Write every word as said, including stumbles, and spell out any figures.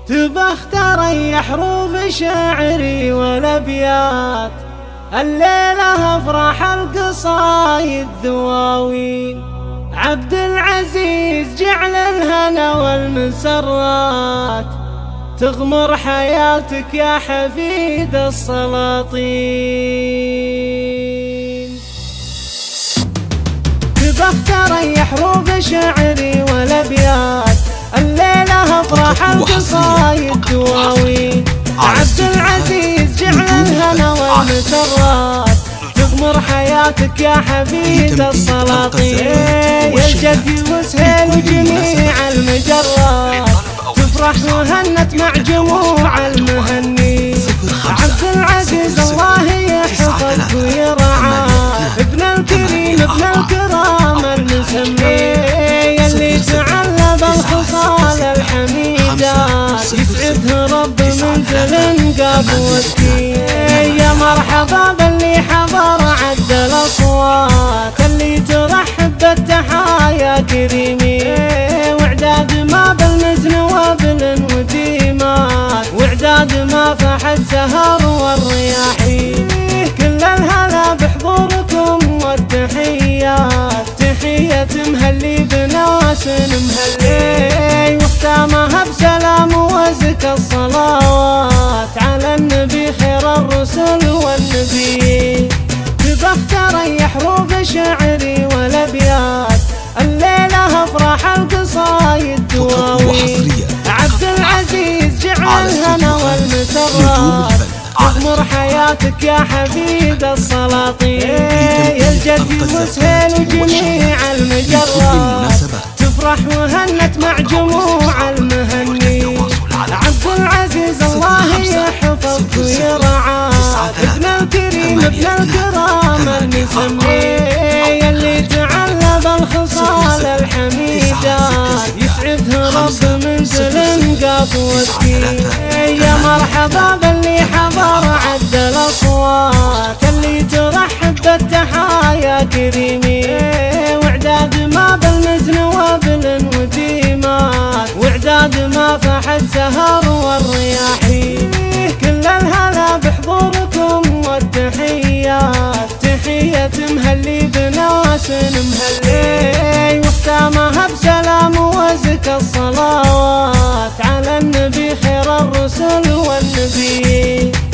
تبى تريح حروف شعري والابيات، الليلة افراح القصايد دواوين. عبد العزيز جعل الهنا والمسرات، تغمر حياتك يا حفيد السلاطين. تبى تريح حروف شعري والابيات، الليلة افراح القصايد دواوين. عبد العزيز جعل الهنا والمسرات، تغمر حياتك يا حفيد السلاطين. يا الجد وسهيل وجميع المجرات، تفرح وهنت مع جموع المهني. عبد العزيز الله يحفظك ويرعاه، ابن الكريم ابن الكرام المسمي، يلي تعلى بالخصال الحميدات، يسعده رب منزل قاب والدين. يا مرحبا باللي حضر عد الاصوات، اللي ترحب بالتحايا كريمين. واعداد ما بالمزن وبالوديمات، واعداد ما فاح السهر والرياحين. كل الهلا بحضوركم والتحيات، تحية مهلي بناس مهلي، واختامها بسلام وزكى الصلوات على النبي خير الرسل والنبي. تبى تريح حروف شعري والابيات، الليلة افراح القصايد دواوين. عبد العزيز جعل الهنا والمسرات، تغمر حياتك يا حفيد السلاطين. يا الجد وسهيل وجميع المجرات، تفرح وهنت مع جموع المهني. عبد العزيز الله يحفظك ويرعاه، ابن الكريم ابن الكرام المسمي، يلي تعلى بالخصال الحميدات، يسعده رب منزل قاب والدين. يا مرحبا باللي حضر عد الاصوات، اللي ترحب بالتحايا كريمين. واعداد ما بالمزن وبالوديمات، واعداد ما فاح السهر والرياحين. كل الهلا بحضوركم والتحيات، تحية مهلي بناس مهلي، واختامها بسلام وزكى الصلوات على النبي خير الرسل والنبي.